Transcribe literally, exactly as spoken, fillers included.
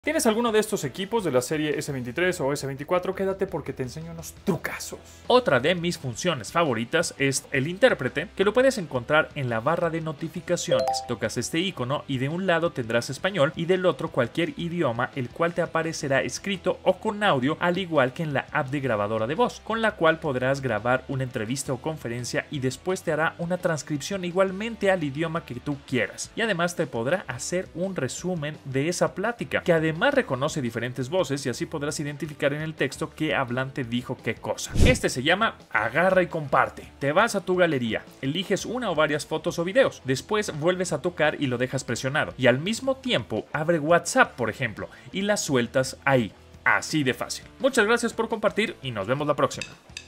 ¿Tienes alguno de estos equipos de la serie ese veintitrés o ese veinticuatro? Quédate porque te enseño unos trucazos. Otra de mis funciones favoritas es el intérprete, que lo puedes encontrar en la barra de notificaciones. Tocas este icono y de un lado tendrás español y del otro cualquier idioma, el cual te aparecerá escrito o con audio, al igual que en la app de grabadora de voz, con la cual podrás grabar una entrevista o conferencia y después te hará una transcripción igualmente al idioma que tú quieras. Y además te podrá hacer un resumen de esa plática, que además Además reconoce diferentes voces y así podrás identificar en el texto qué hablante dijo qué cosa. Este se llama Agarra y comparte. Te vas a tu galería, eliges una o varias fotos o videos, después vuelves a tocar y lo dejas presionado y al mismo tiempo abre WhatsApp, por ejemplo, y las sueltas ahí. Así de fácil. Muchas gracias por compartir y nos vemos la próxima.